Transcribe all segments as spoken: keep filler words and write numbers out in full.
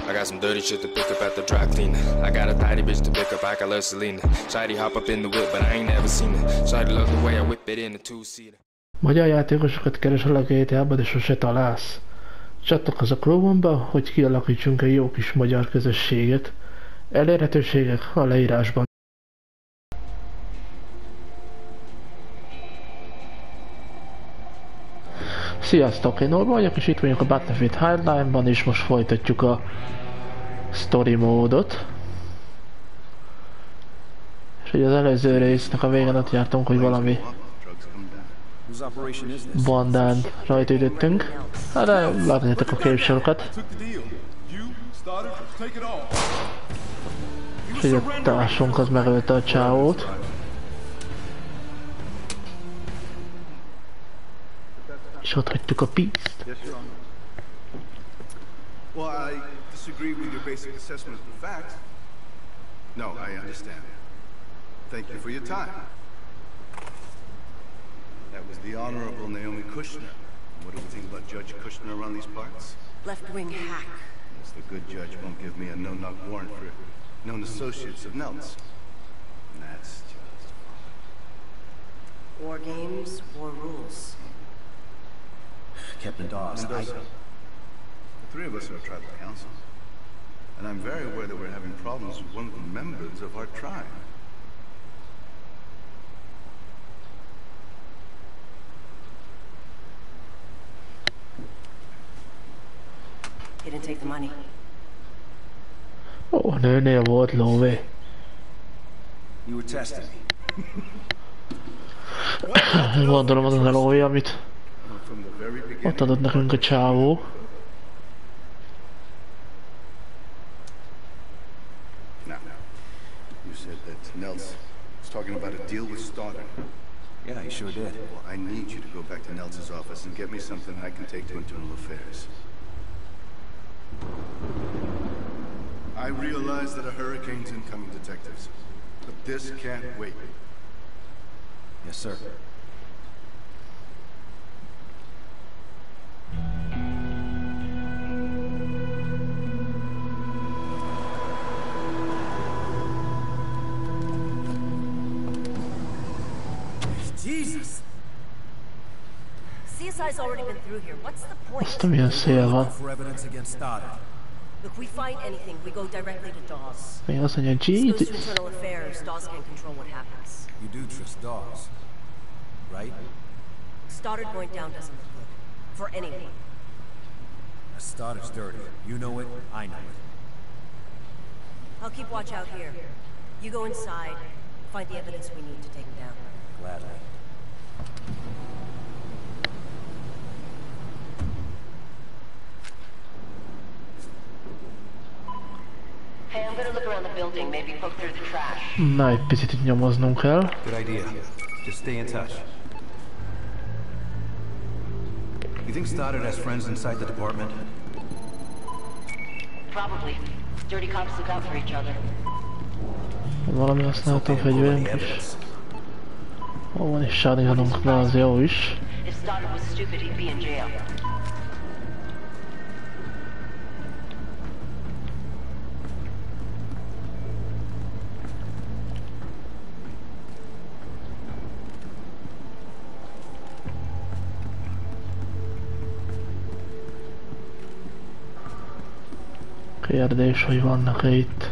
I got some dirty shit to pick up at the dry cleaner. I got a tidy bitch to pick up, I got love Selena. Shady hop up in the whip, but I ain't never seen it. Shady love the way I whip it in a two-seater. Magyar játékosokat keresel a gé té á-ba, de sose találsz. Csatlakozz a klónba, hogy kialakítsunk egy jó kis magyar közösséget. Elérhetőségek a leírásban. Sziasztok, én Norba vagyok, és itt vagyunk a Battlefield Hardline-ban, és most folytatjuk a story módot. És hogy az előző résznek a végén ott jártunk, hogy valami bandán rajtütöttünk. Hát de látjátok a képsorokat. És hogy a társunk az megölte a csávót. És ott hagytuk a pízt. Well, I disagree with your basic assessment of the facts. No, I understand. Thank you for your time. That was the Honorable Naomi Kushner. What do we think about Judge Kushner around these parts? Left-wing hack. Yes, the good judge won't give me a no-knock warrant for known associates of Nelt's. That's just fine. War games, war rules. Captain Dawes, Mendoza, I... the three of us are a tribal council, and I'm very aware that we're having problems with one of the members of our tribe. He didn't take the money. Ó, oh, nőnél volt lóvé. You were testing me. Gondolom az a lóvé, amit ott adott nekünk a csávó. Now, you said that Nels was talking about a deal with Stoddard. Yeah, he sure did. Well, I need you to go back to Nels's office and get me something I can take to internal affairs. I realize that a hurricane's incoming, detectives, but this can't wait. Yes, sir. Jesus! C S I's already been through here. What's the point? Azt milyen szél van. For evidence against Stoddard. Look, we find anything, we go directly to Dawes. Még azt mondja, Goes to Jesus. internal affairs. Dawes can't control what happens. You do trust Dawes, right? Stoddard going down doesn't look good. For anyone. Stoddard's dirty. You know it, I know it. I'll keep watch out here. You go inside, find the evidence we need to take him down. Gladly. Hey, I'm gonna look around the building, maybe poke through the trash. Na, egy picit itt nyomoznunk kell. Good idea. Just stay in touch. You think Stoddard has friends inside the department? Probably. Dirty cops look out for each other. Valami használható fegyverünk is. Ó, van is shotgununk, de az jó is. If Stoddard was stupid, he'd be in jail. Kérdés, hogy vannak-e itt.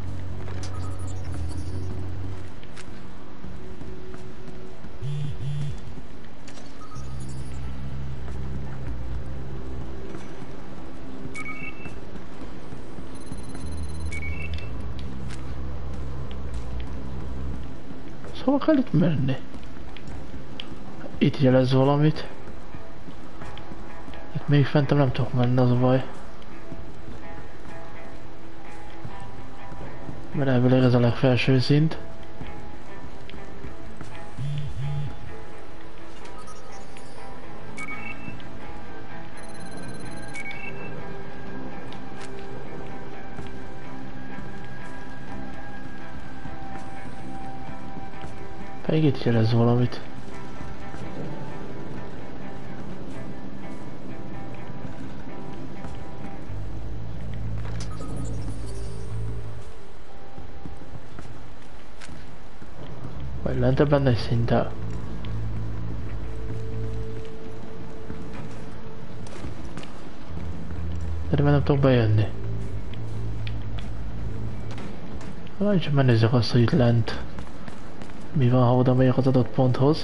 Szóval kell itt menni. Itt jelez valamit. Itt még fentem nem tudok menni, az a baj. Mert elvileg ez a legfelső szint. Pedig itt jelez valamit. Vagy lentebb benne egy szinttel. De nem tudok bejönni. Vagy megnézzük azt, hogy itt lent mi van, ha oda megyek az adott ponthoz.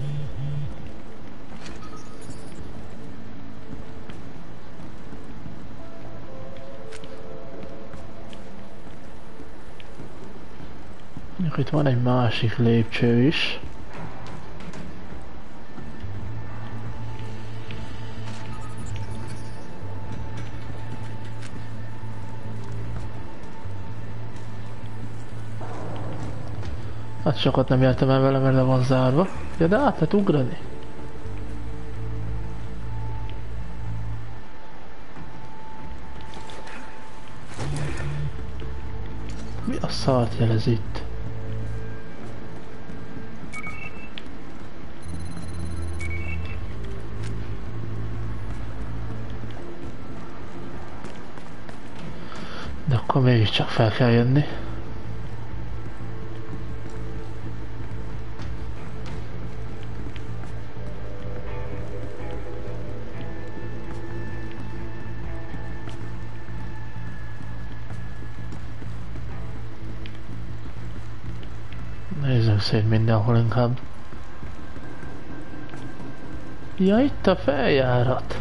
Itt van egy másik lépcső is. Hát sokat nem értem el vele, mert le van zárva. Ja, de át lehet ugrani. Mi a szart jelez itt? De akkor mégiscsak fel kell jönni. Nézzünk szét mindenhol inkább. Ja, itt a feljárat.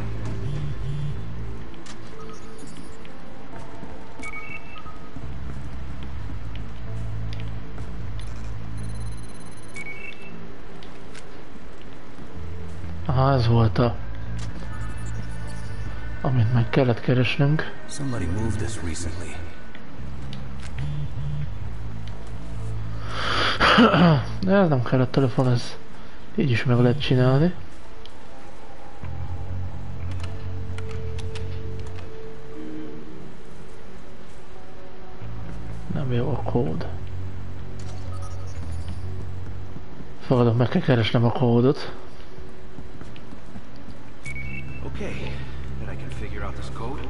Aha, ez volt a... amit meg kellett keresnünk. Somebody moved this recently. De ez nem kell a telefon, ez így is meg lehet csinálni. Nem jó a kód. Fogadom, meg kell keresnem a kódot. Okay, then I can figure out this code.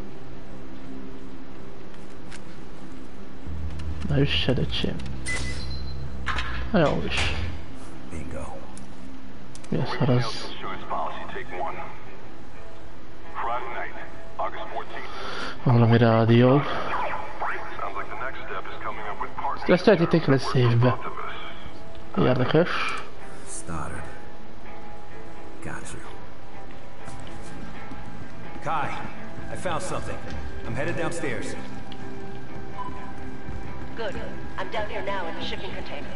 Na üssed, öcsém. Na jó is. Bingo. Mi a szar az? Valami rádió. Ezt tehetik le szévbe. Érdekes. Stoddard. Got you. Kai, I found something. I'm headed downstairs. Good. I'm down here now in the shipping container.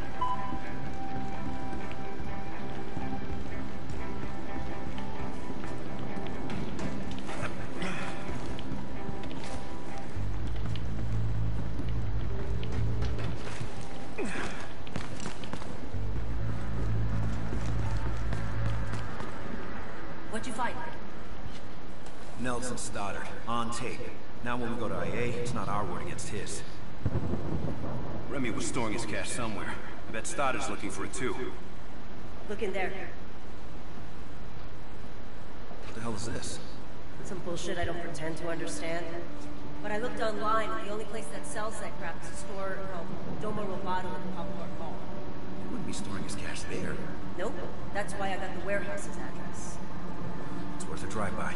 What'd you find? Nelson Stoddard, on tape. Now when we go to I A, it's not our word against his. Remy was storing his cash somewhere. I bet Stoddard's looking for it too. Look in there. What the hell is this? Some bullshit I don't pretend to understand. But I looked online, and the only place that sells that crap is a store called Domo Roboto in the Poplar Mall. He wouldn't be storing his cash there. Nope. That's why I got the warehouse's address. It's worth a drive-by.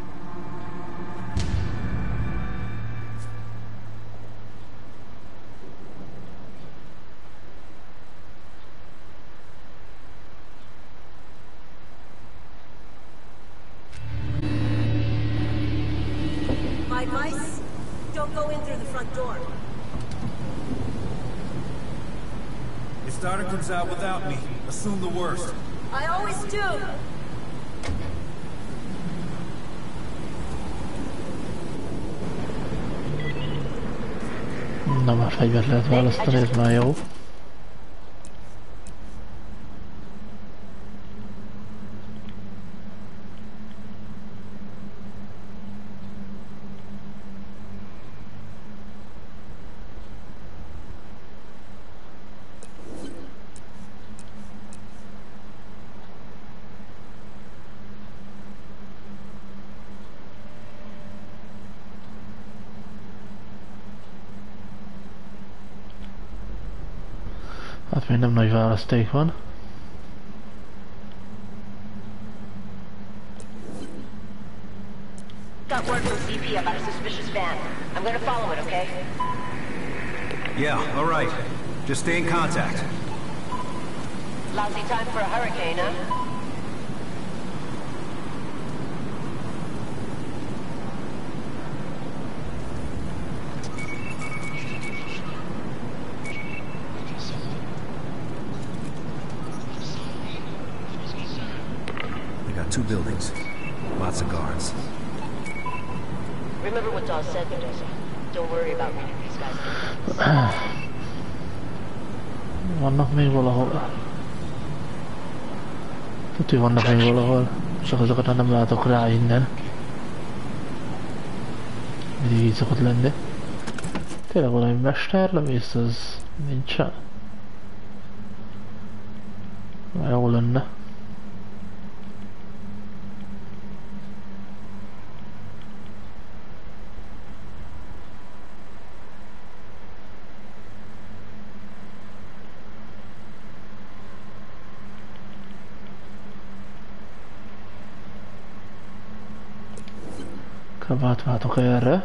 My advice? Don't go in through the front door. If Stoddard comes out without me, assume the worst. I always do! Na már fegyvert lehet választani, ez már jó. Hát még nem nagy választék van. Got word from C P about a suspicious van. I'm gonna follow it, okay? Yeah, all right. Just stay in contact. Lousy time for a hurricane, huh? We got two buildings. Lots of guards. Remember what Dawes said, Mendoza. Don't worry about reading these guys. Vannak még valahol. Tudj, hogy vannak még valahol. Csak azokat nem látok rá innen. Mindig így szokott lenni. Tényleg valami mesterlemész, az nincsen. Már jó lenne. Átváltok erre.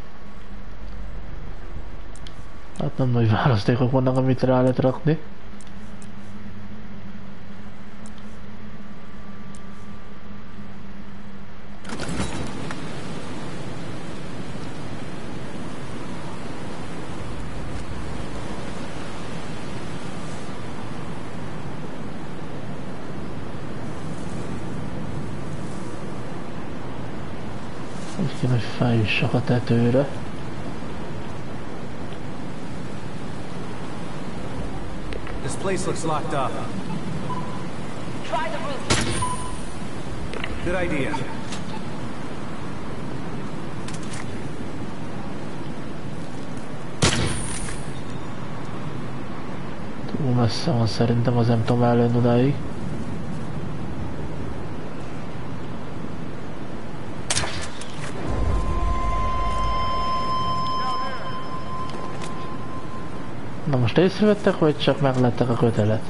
Hát nem nagy választékok vannak, amit rá lehet rakni. Úgy kéne, hogy feljussak a tetőre. This place looks locked up. Try the roof. Good idea. Túl messze van szerintem, az nem tudom ellőni odáig. Na most észrevettek, vagy csak meglettek a kötelet?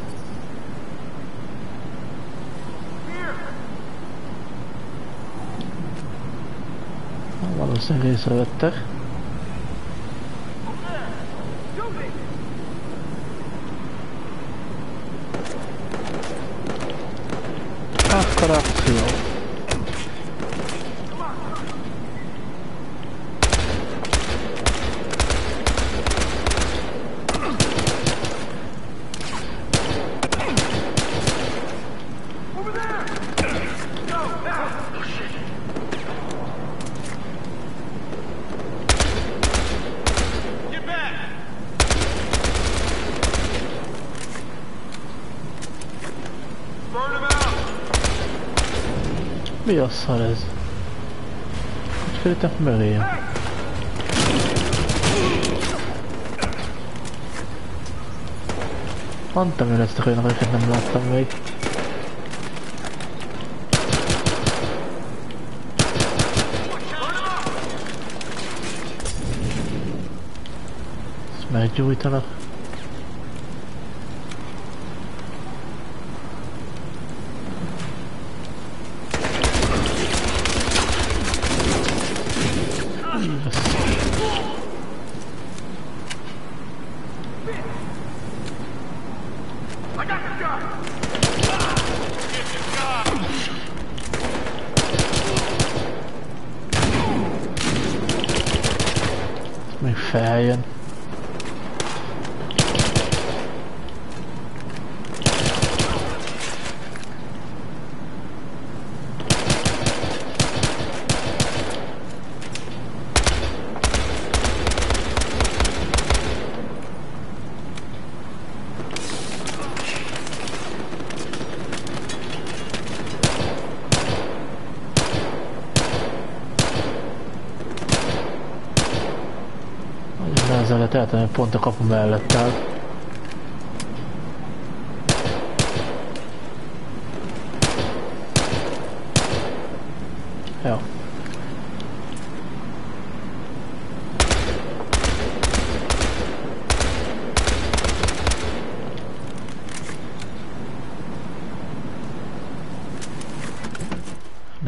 Valószínűleg észrevettek. Akkor akció. Mi a szar ez? Hogy kerültek mögéjem? Mondtam, hogy lesznek olyanok, akiket nem láttam még. Ezt meggyújtanak. Még feljön. Ezzel lehet eltenni, pont a kapu mellett áll. Jó.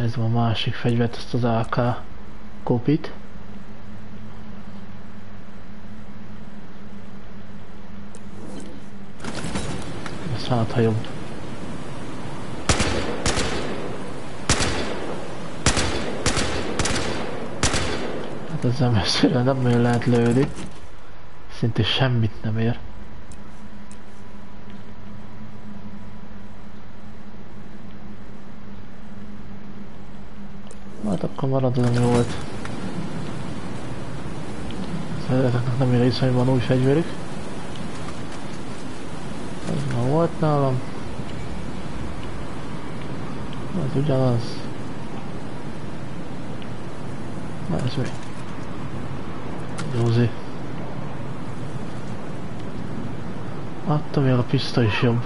Nézzem a másik fegyvert, ezt az á ká kopit. Ezt hát, ha jobb. Hát ezzel messzire nem nagyon lehet lőni. Szinte semmit nem ér. Hát akkor marad az, ami volt. Ezeknek nem ér észre, hogy van új fegyverük. Ez már volt nálam. Ez ugyanaz. Na ez mi? Józi. Attól még a pisztoly is jobb.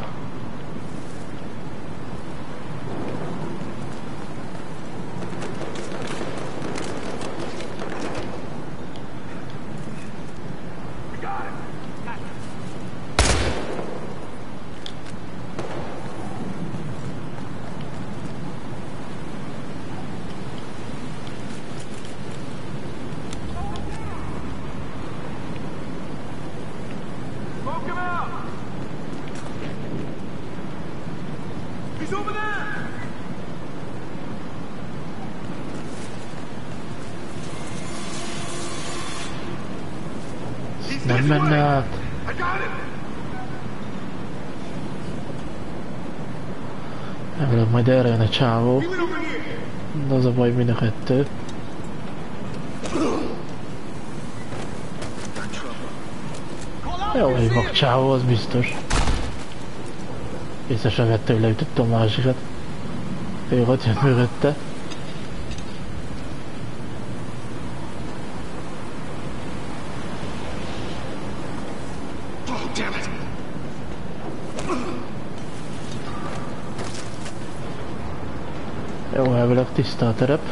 Nem menne át. Elvileg majd erre jön a csávó. De az a baj, mind a kettő. Jó, egy vakcsávó, az biztos. Észre sem vette, hogy leütötte a másikat. Ő ott jött mögötte. Jó, elvileg tiszta a terep.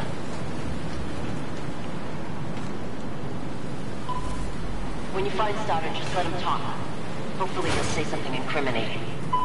When you find Stoddard, just let him talk. Hopefully he'll say something incriminating.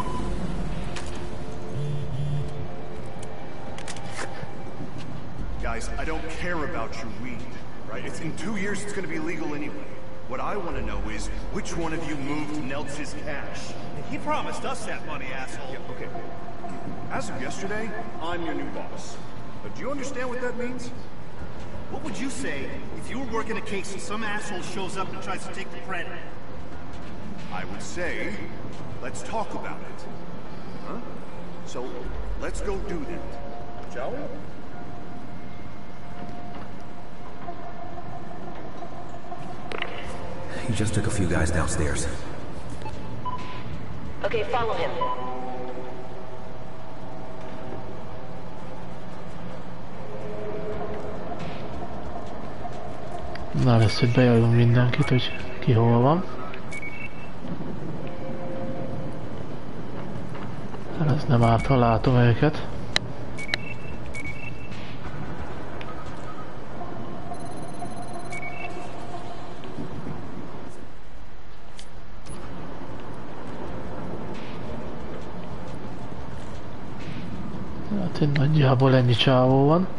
Guys, I don't care about your weed, right? It's in two years it's gonna be legal anyway. What I want to know is, which one of you moved Neltz's cash? He promised us that money, asshole. Yeah, okay. As of yesterday, I'm your new boss. But do you understand what that means? What would you say if you were working a case and some asshole shows up and tries to take the credit? I would say, let's talk about it. Huh? So, let's go do that. Shall we? He just took a few guys downstairs. Okay, follow him. Na lesz, hogy bejelölünk mindenkit, hogy ki hol van. Hát ez nem árt, ha látom őket. Hát itt nagyjából ennyi csávó van.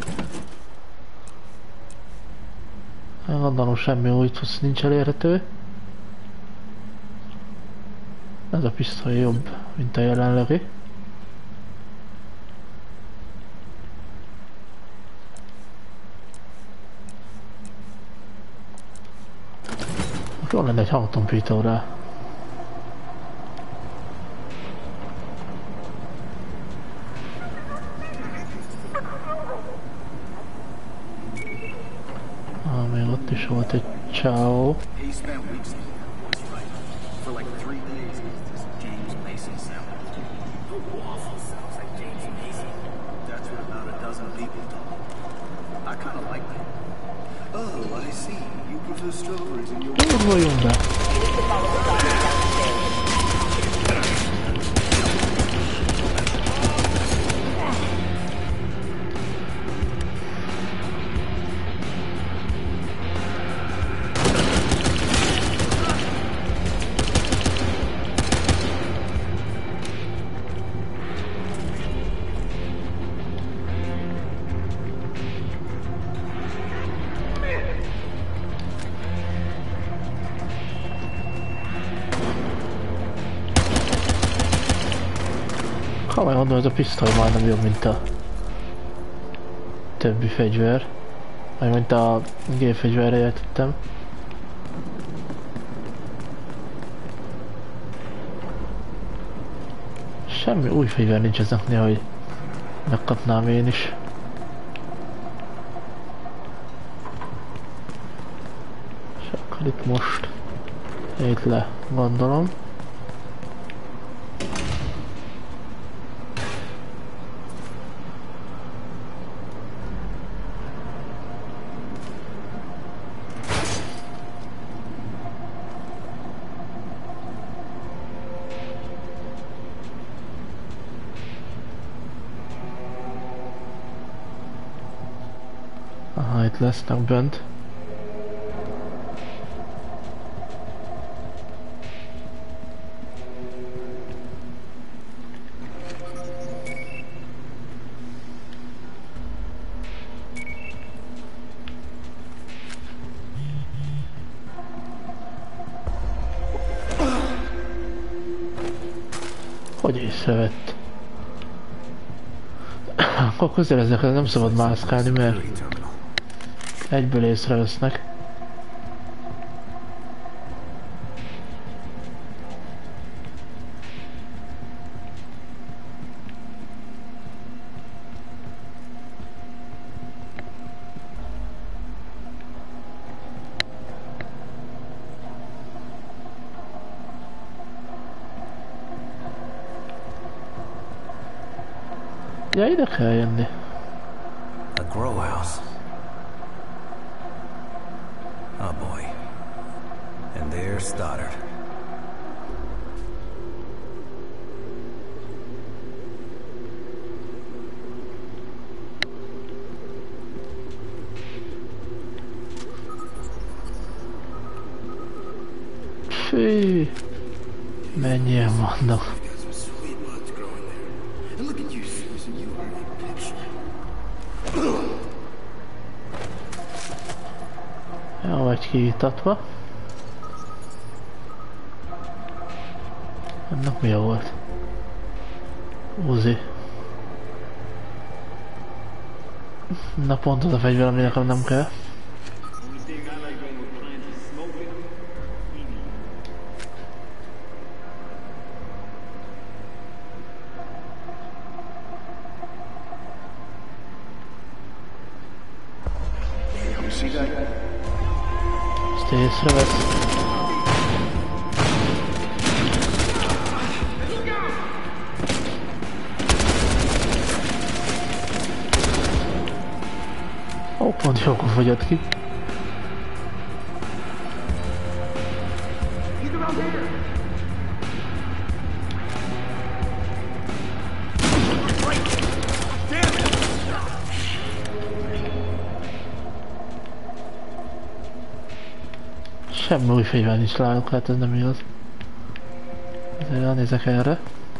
Gondolom semmi új tudsz nincs elérhető. Ez a pisztoly jobb, mint a jelenlegi. Akkor lenne egy hangtompító rá. Ott is volt egy csávó. He spent weeks for like three days with this James Mason cell. The waffle sounds like James Mason. That's what about a dozen people talk. I kind of like that. Oh, I see. You prefer strawberries in your... Durvaljunk be! You need to follow the doctor downstairs. Komolyan mondom, ez a pisztoly majdnem jobb, mint a többi fegyver. Vagy mint a gépfegyverre értettem. Semmi új fegyver nincs ezeknél, hogy megkapnám én is. És akkor itt most itt le, gondolom. Aha, itt lesznek bent. Hogy észrevett? Akkor közel ezekre nem szabad mászkálni, mert egyből észrevesznek. Ja, ide kell jönni. A grow house. Oh boy. And there's Stoddard. Fű. Mennyien vannak. Ja, vagy kiítatva. Ennek mi volt? Uzi. Na pont az a fegyver, ami nekem nem kell. Ezt észrevesz. Ó, pont jókor fogyott ki. Semmi új fegyver nincs látok, hát ez nem igaz. Ezért elnézek erre.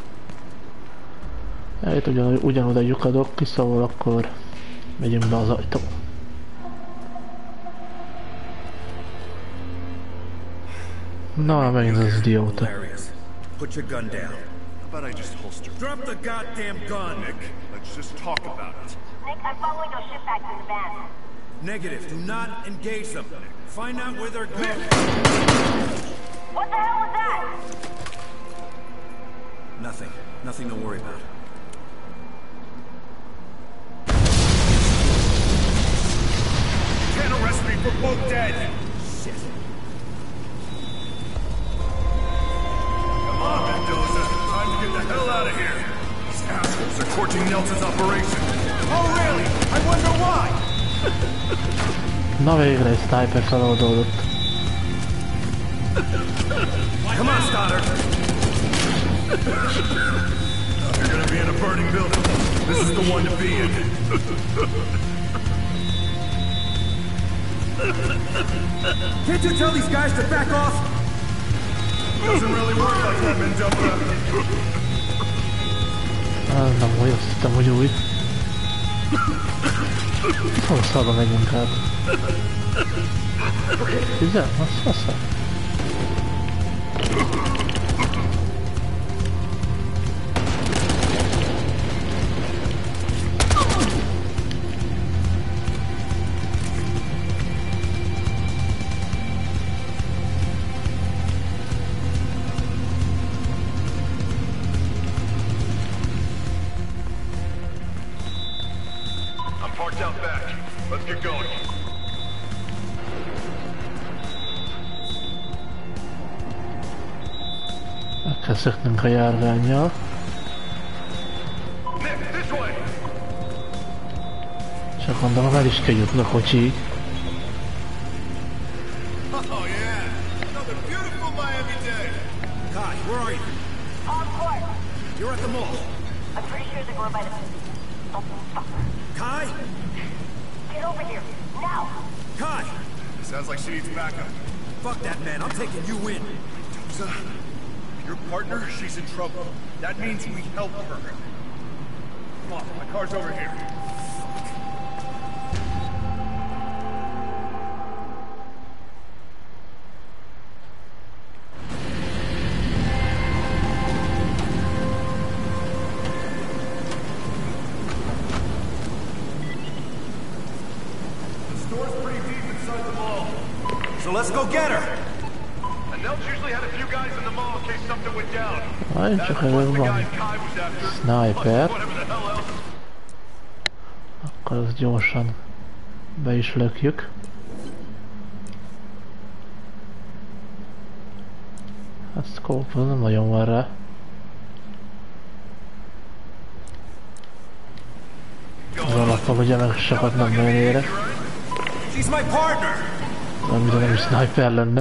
Itt ugyan, ugyanoda lyukadok ki, szóval akkor megyünk be az ajtó. Na, megint az idióta. Put your gun down. How about I just holster it? Drop the goddamn gun, Nick. Let's just talk about it. Nick, I'm following those ship back to the van. Negative. Do not engage them. Find out where they're going. What the hell was that? Nothing. Nothing to worry about. You can't arrest me for both dead! Shit. Come on, Mendoza. Time to get the hell out of here. These assholes are torching Nelson's operation. Oh, really? I wonder why. Na végre egy sniper feloldódott. Come on, Stoddard. You're gonna be in a burning building. This is the one to be in. Can't you tell these guys to back off? Doesn't really work like that, Mendoza. Ah, nem úgy, azt hittem, hogy új. Hosszabban megyünk át. Tizen? Az fasza. kell szöknünk a járvánnyal. Csak gondolom el is kell jutni a kocsig. Kai, where are you? On court. You're at the mall. I'm pretty sure they're going by the... Oh, fuck. Kai? Get over here. Now. Kai! Sounds like she needs backup. Fuck that man, I'm taking you in. Doza, your partner, she's in trouble. That means we help her. Come on, my car's over here. The store's pretty deep inside the mall. So let's go get her! And Nels usually had a few guys in the mall in case something went down. Aj, csak előbb van sniper. Akkor azt gyorsan be is lökjük. Hát scope nem nagyon van rá. Az alapban ugye meg sokat nem nagyon érek. She's my partner! Amire nem is sniper lenne.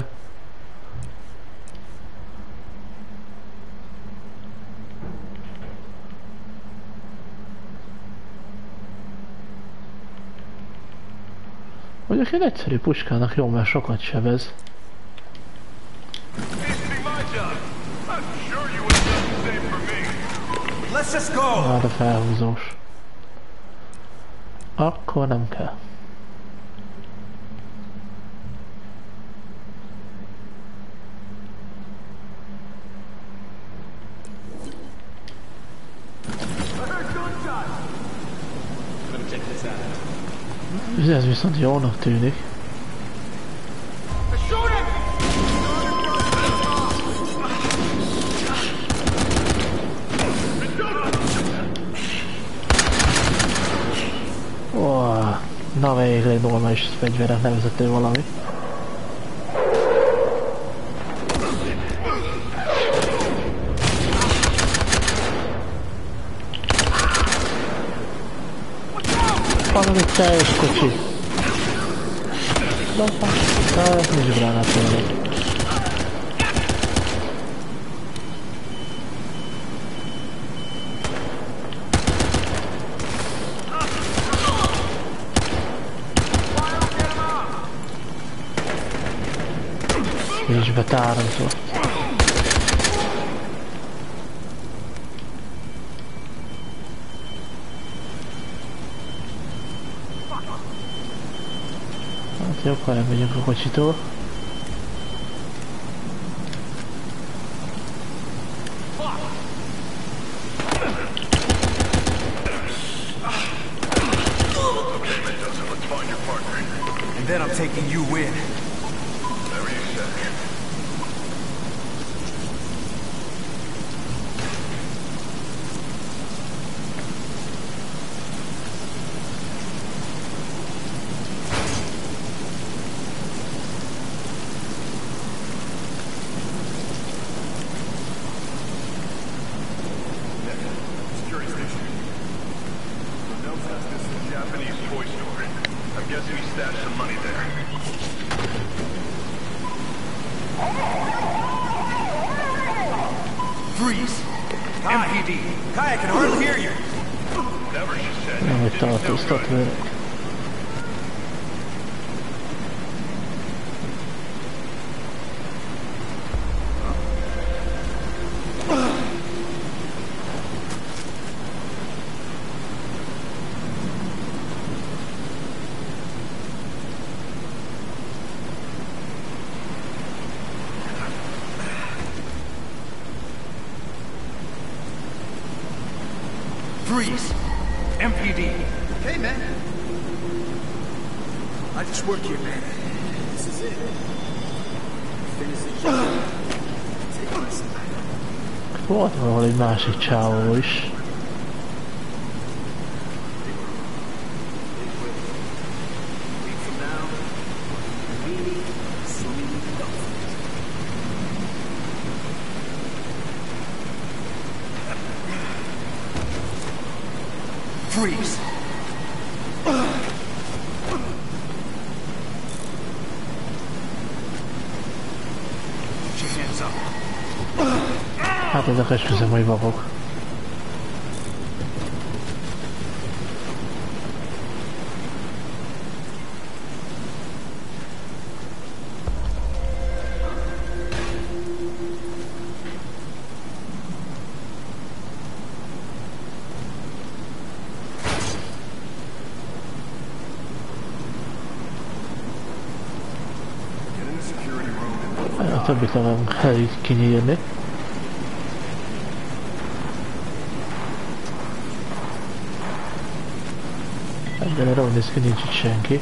Mondjuk egy egyszerű puskának jó, mert sokat sebez. Let's just go! Hát a felhúzós. Akkor nem kell. Ez viszont jónak tűnik. Oh, na végre egy normális fegyverek nevezető valami. Valami teljes kocsi. Dopa, to jest nieźbrana tyle. Idź betarem tu. Jobb, ha elmegyünk a kocsitól. And then I'm taking you in. Freeze! M P D! Kai, I can hardly hear you! Whatever she said. Nem, hogy tartóztat vele. Freeze! M P D! Hey, man. I just work here, man. This is it. Finish the job. Take my side. Volt valahol egy másik csávó is. Freeze! Put your hands up. Hát ezek esküszöm, hogy babok. A többit nem kell így kinyírni. Egyelőre úgy néz ki, nincs itt senki.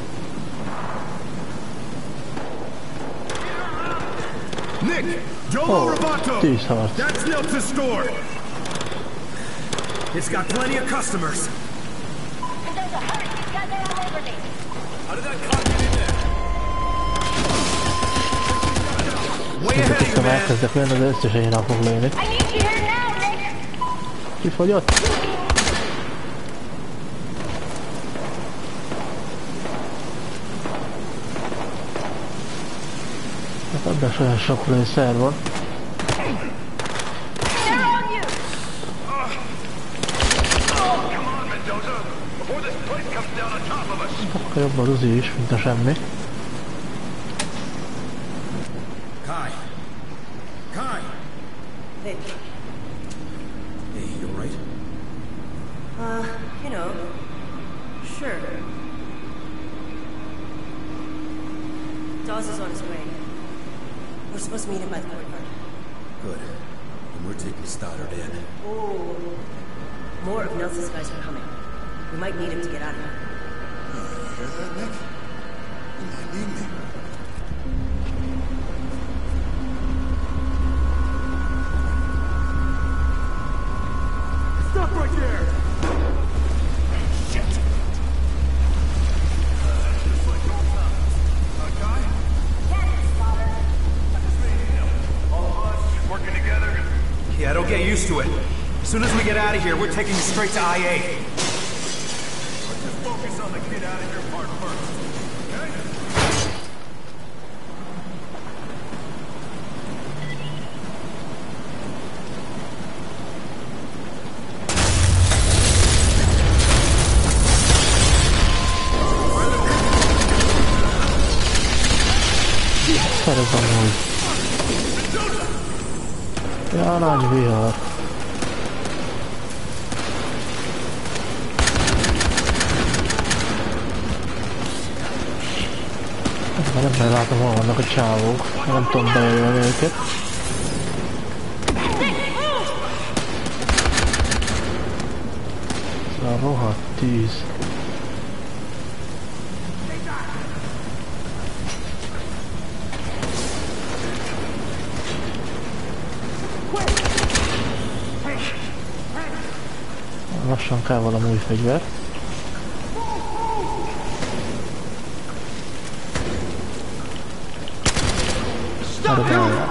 Nick! Joe Oh, Roboto! tűzharc. That's Niltz's store! It's got plenty of customers. There's a hurt. These guys are all over me. How did that cop get in there? Way ahead of you, Szerintem man! elkezdek lenni, de összesen én el fog lőni. I need you here now, Nick. Kifogyott? Hát ebben saját sok lőszer van. They're on you. Come on, Mendoza! Before this place comes down on top of us! Akkor jobb az uzi is, mint a semmi. Kai! Kai! Hey, Hey, you alright? uh, you know, sure. Dawes is on his way. We're supposed to meet him by the courtyard. Good. And we're taking Stoddard in. Oh, more of Nelson's guys are coming. We might need him to get out of here. Hear that, Nick? You might need me. Stop right there! Shit! Just like old times. Uh, Kai? All of us working together? Yeah, don't get used to it. As soon as we get out of here, we're taking you straight to I A. Let's just focus on the get out of here part first, okay? Szeret amúgy. Ja, nagy vihar. Már nem látom, hol vannak a csávók. Nem tudom bejönni őket. Ez a rohadt tűz. Lassan kell valami új fegyver. Erre beállják.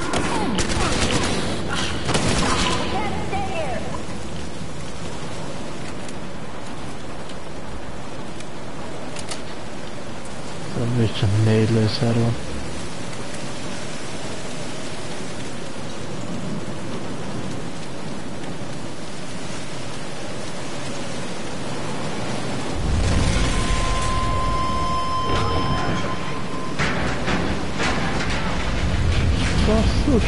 Szerintem is csak négy lőszer van. Basszus!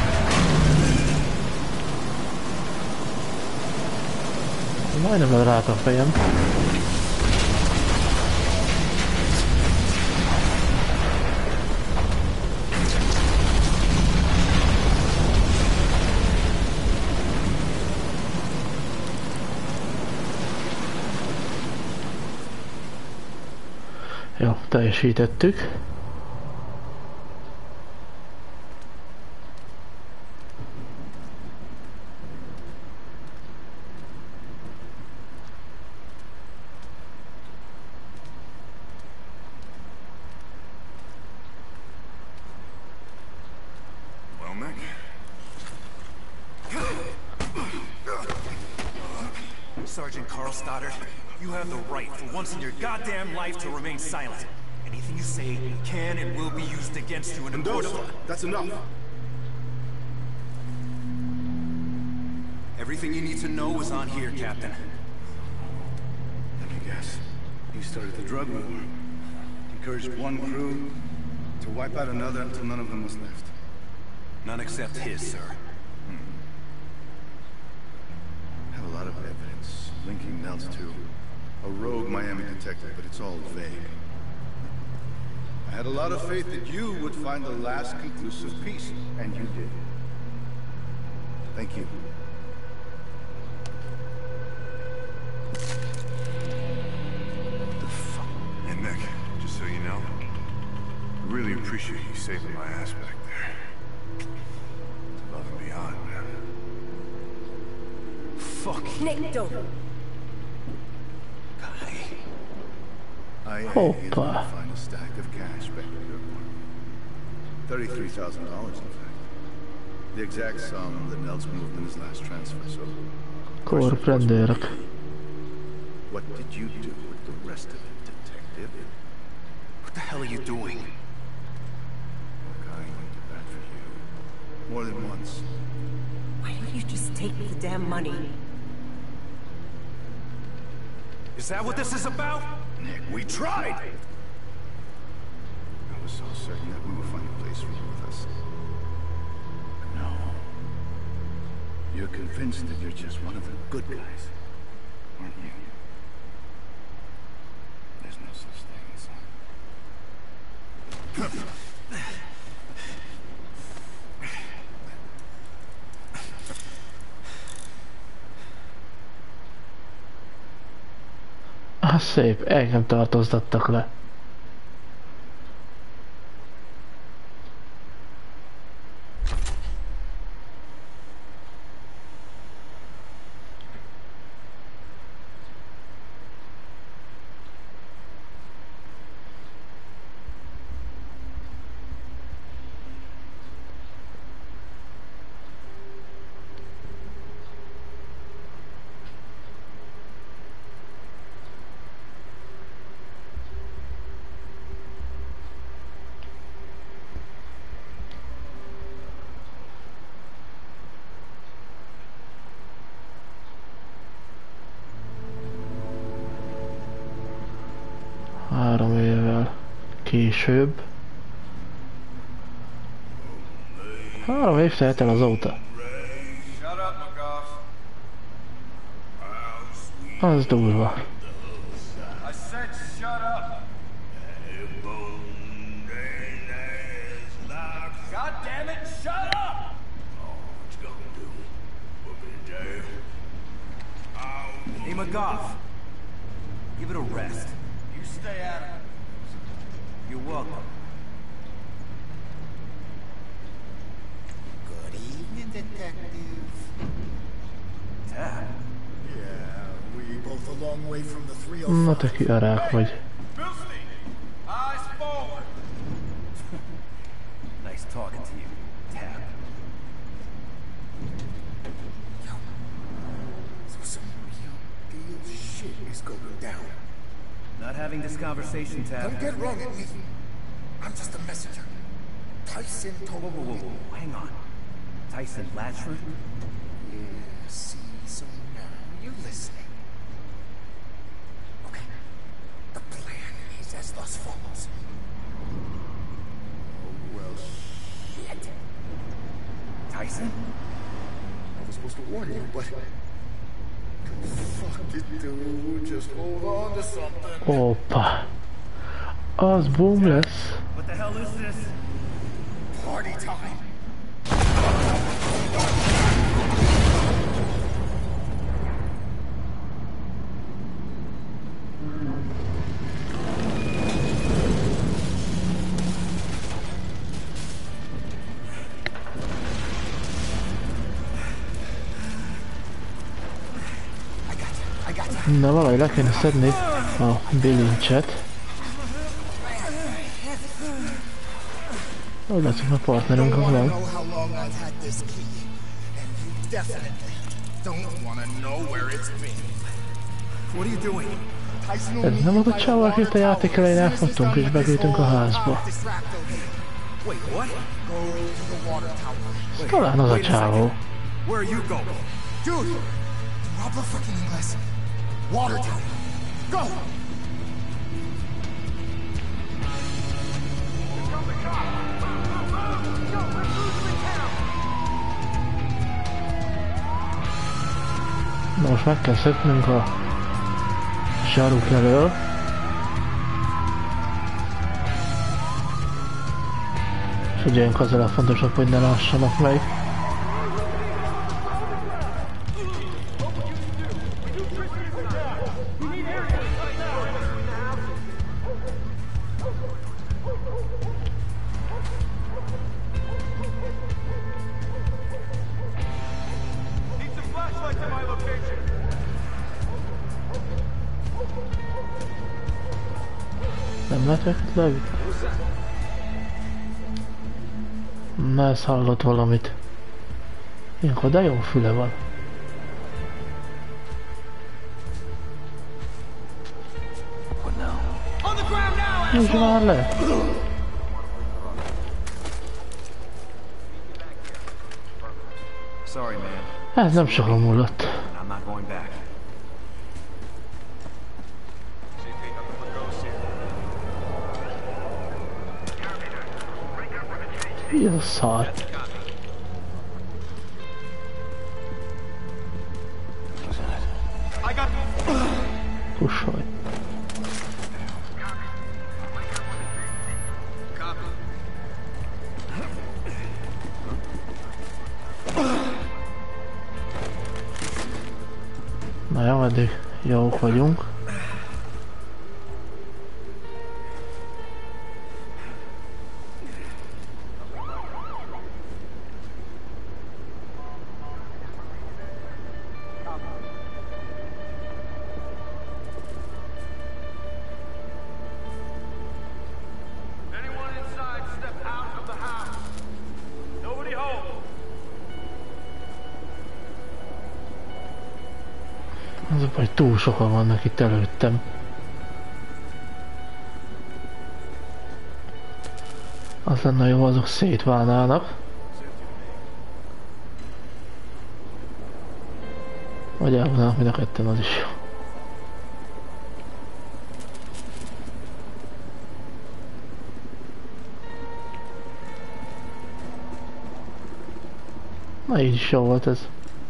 Majdnem elrállt a fejem. Jó, teljesítettük. Sorry Sergeant Carl Stoddard. You have the right, for once in your goddamn life, to remain silent. Anything you say can and will be used against you in a court of law. That's enough. Everything you need to know is on here, Captain. Let me guess. You started the drug war. Encouraged one crew to wipe out another until none of them was left. None except his, sir. Hmm. I have a lot of evidence linking Nelts to a rogue Miami detective, but it's all vague. I had a lot of faith that you would find the last conclusive piece, and you did. Thank you. The fuck? And Nick, just so you know, I really appreciate you saving my ass back there. It's above and beyond, man. Fuck. Nick, don't. I A is going to find a stack of cash back at the airport. Thirty-three thousand dollars, in fact. The exact sum that Nelts moved in his last transfer. So, Korprenderek. What did you do with the rest of it, detective? What the hell are you doing? Look, I went to bat for you more than once. Why don't you just take the damn money? Is that what this is about? Nick, we tried! I was so certain that we would find a place for you with us. But no. You're convinced that you're just one of the good guys, aren't you? There's no such thing as... Ah, szép, engem tartóztattak le. Három évvel később. Három év telt el azóta. Az durva. Hey, McGough. Give it a rest. You stay out of it. You're welcome. Good evening, Detective. Tab? Yeah, we both a long way from the three oh Na five. te kiarák vagy. Eyes forward. Nice talking to you, Tab. Yo, so some real deal shit is going down. Not having this conversation, Tab. Don't get wrong at me. I'm just a messenger. Tyson told Whoa, whoa, whoa, me. whoa, hang on. Tyson Latchford? Yeah, see, so now you're listening. Okay, the plan is as thus follows. Oh, well, shit. Tyson? I was supposed to warn you, but... Fuck it, dude. Just hold on to something. Hoppa. Az boom lesz. What the hell is this? Party time. Na valahogy le kéne szedni a bilincset. Hogy látszik, a partnerünk az van. What are you doing? Ez nem az a csávó, akit a játék elején elfogtunk és beküldtünk a házba. Wait, what? Go to the water tower. Talán az a csávó. Where are you going? Dude! Rob the fucking English. Water tower. Go! Na most meg kell szöknünk a zsaruk elől. És ugyanilyen az a legfontosabb, hogy ne lássanak meg. Nem lehet őket leütni? Na, ez hallott valamit. Ilyenkor de jó füle van. Nincs már le. Ez nem soha múlott. Mi a szar? Kussolj. Na jó, eddig jók vagyunk. Az a baj, túl sokan vannak itt előttem. Az lenne jó, azok szétválnának. Vagy elvonálnak mind a ketten, az is jó. Na így is jó volt ez.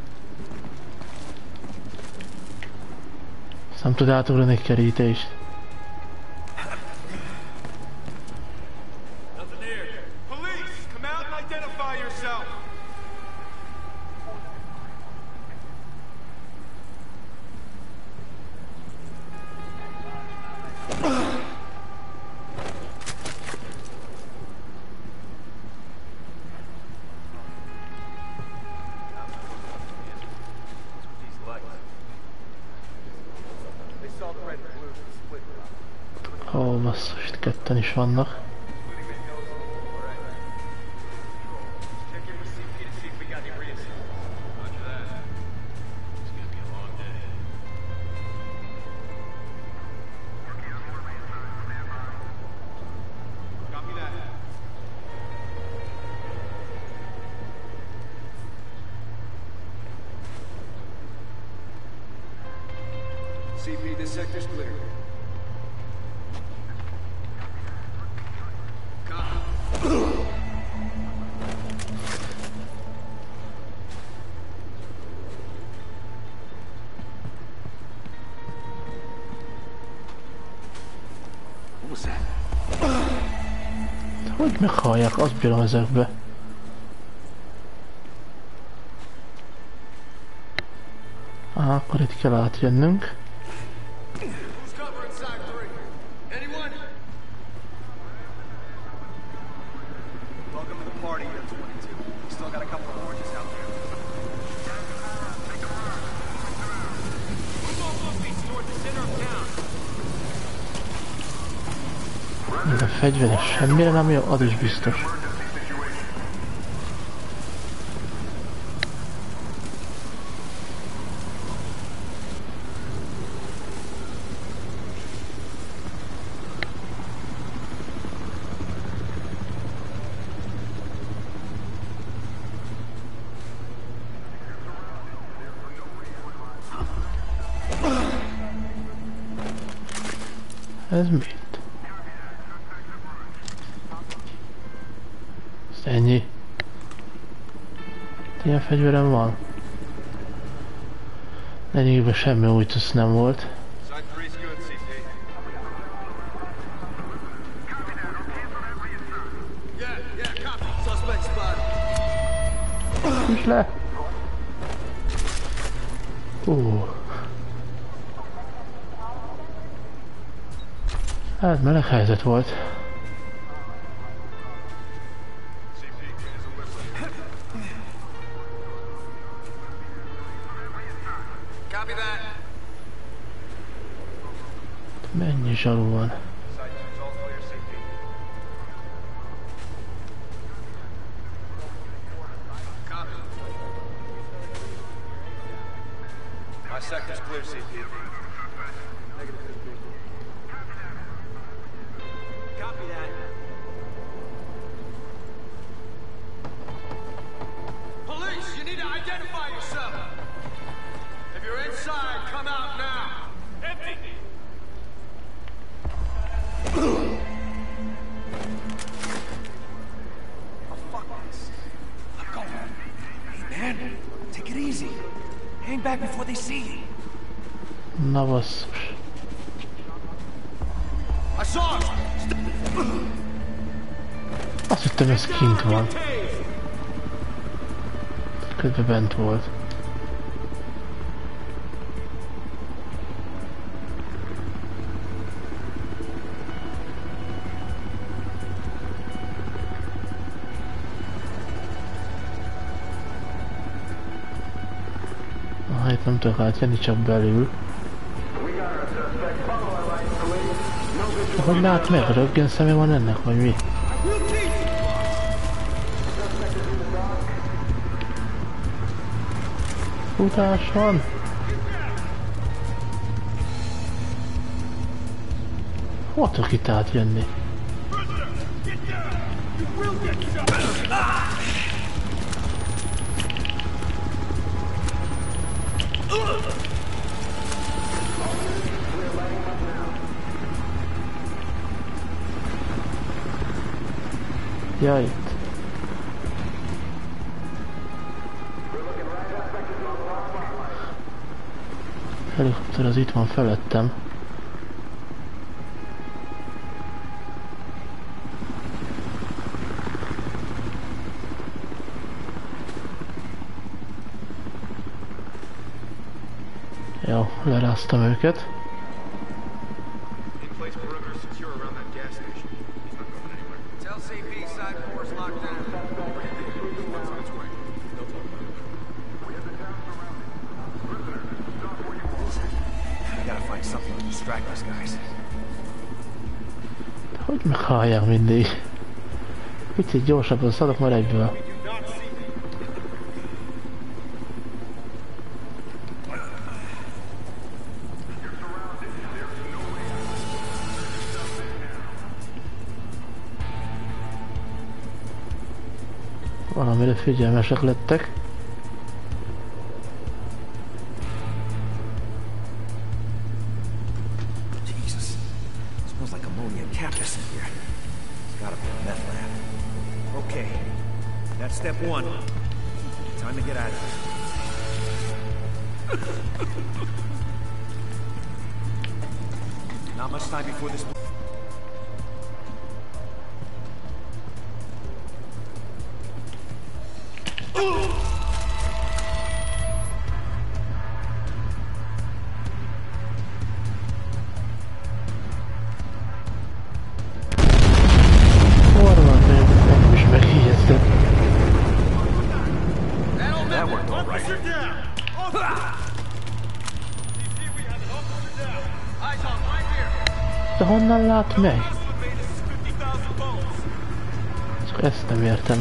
Nem tud átugrani egy kerítést. Ó, basszus, itt ketten is vannak. C P, this sector's clear. Hogy meghallják, azt bírom ezekbe. Aha, akkor itt kell átjönnünk. Ez a fegyveres semmire nem jó, az is biztos. Ez mit? Ez ennyi. Ilyen fegyverem van? Lényegében semmi új tusz nem volt. Is le! Ó. Hát meleg helyzet volt. Mennyi zsaru van? Sector's clear, C P. Negative, C P. Copy that. Police, you need to identify yourself. If you're inside, come out now. Empty. Oh, fuck this. I'm going. Hey, man, take it easy. Hang back before they see you. Na basszus. Azt hittem ez kint van. Közben bent volt. Hát nem tudok átjönni, csak belül. Hogy lát meg? Röntgen szeme van ennek, vagy mi? Futás van? Hol tudok itt átjönni? Ja, itt. Helikopter az itt van felettem. Jó, leráztam őket. Hogy meghallják mindig? Picit gyorsabban szadok már egyből. Valamire figyelmesek lettek. Step one. Time to get out of here. Not much time before this. De honnan lát meg? Csak ezt nem értem.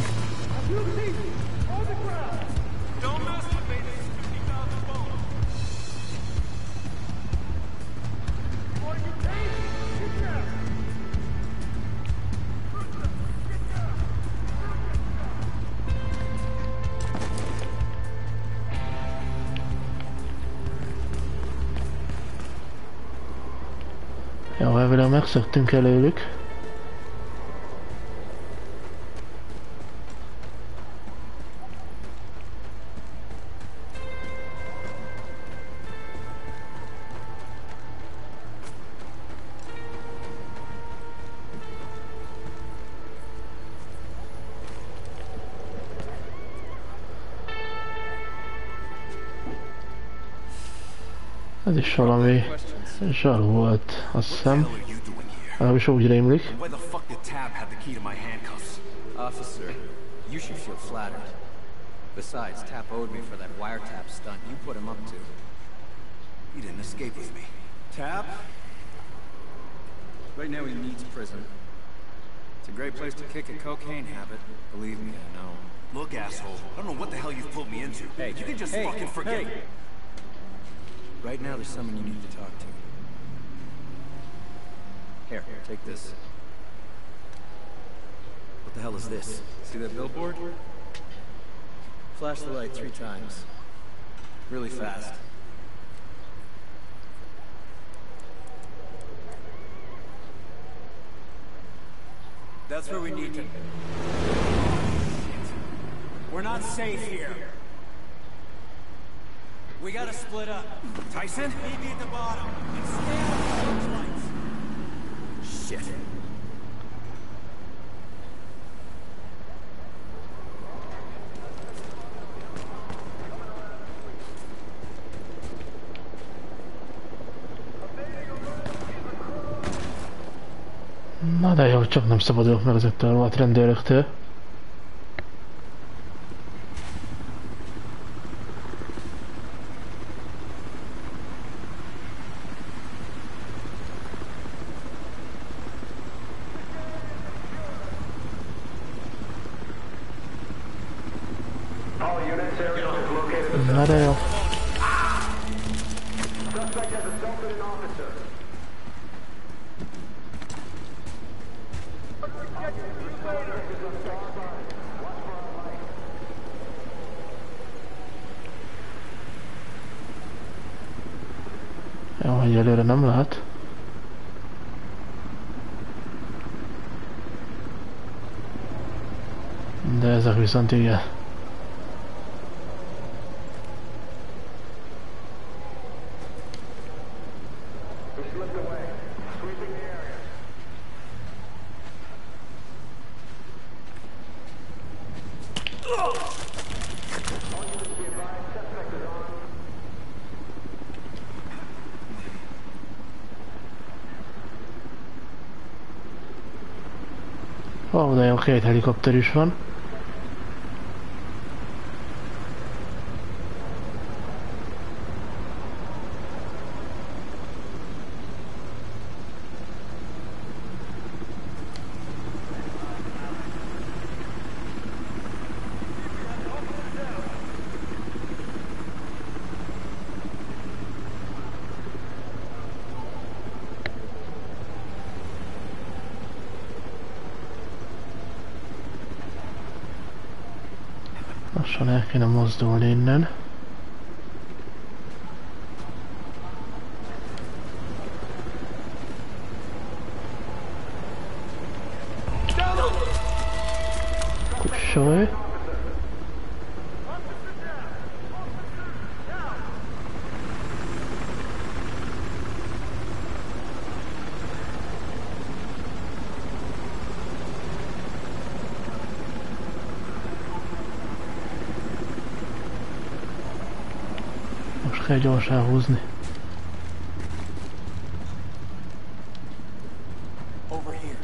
Jó, Jó, elvileg megszöktünk előlük. Ez is valami zsal volt, azt hiszem. Legalábbis úgy rémlik. Why the fuck did Tab have the key to my handcuffs? Officer, you should feel flattered. Besides, Tab owed me for that wiretap stunt you put him up to. He didn't escape with me. Tab? Right now he needs prison. It's a great place to kick a cocaine habit. Believe me, I know. Look, asshole, I don't know what the hell you've pulled me into. Hey, you can just hey, fucking forget hey. it. Right now there's someone you need to talk to. Here, take this. What the hell is this? See that billboard? Flash the light three times. Really fast. That's where we need to... We're not safe here. We gotta split up. Tyson? Meet me at the bottom. And stay out of the lights. Shit. Na de jó, csak nem szabadulok meg ezektől a rohadt rendőröktől. Na de jó. Jó, hogy előre nem lehet. De ezek viszont igen. Ó, de jó, két helikopter is van. Lassan el kéne mozdulni innen. Kussolj! Kell gyorsan húzni. Over here.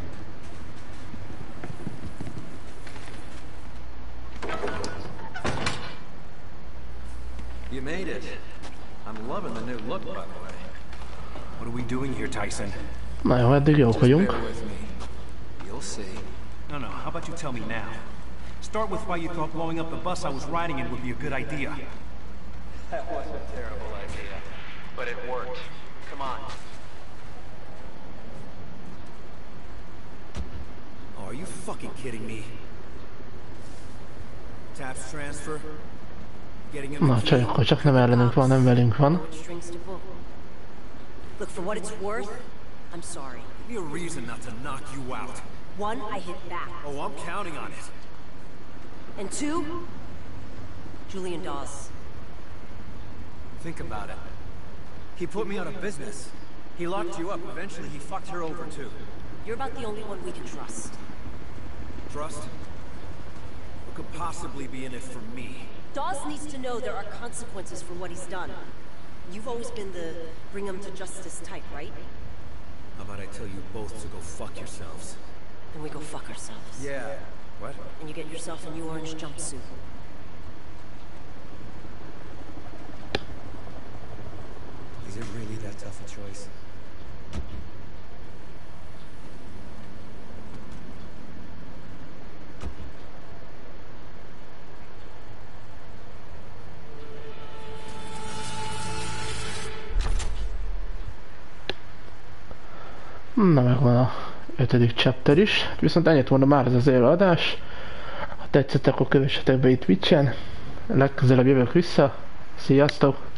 You made it. I'm loving the new look, by the way. What are we doing here, Tyson? Na jó, eddig jók vagyunk. You'll see. No, no, how about you tell me now? Start with why you thought blowing up the bus I was riding in would be a good idea. That was a terrible idea, but it worked. Come on. Oh, are you fucking kidding me? Taps transfer? Getting him. Na csak, akkor csak nem ellenünk van, nem velünk van. Look, for what it's worth, I'm sorry. Give me a reason not to knock you out. One, I hit back. Oh, I'm counting on it. And two, Julian Dawes. Think about it. He put me out of business. He locked you up. Eventually, he fucked her over, too. You're about the only one we can trust. Trust? What could possibly be in it for me? Dawes needs to know there are consequences for what he's done. You've always been the bring him to justice type, right? How about I tell you both to go fuck yourselves? Then we go fuck ourselves. Yeah. What? And you get yourself a new orange jumpsuit. Is it really that tough a choice? Na, megvan a ötödik chapter is. Viszont ennyit volna már ez az előadás. Ha tetszett, akkor kövessetek be itt Twitchen. Legközelebb jövök vissza. Sziasztok!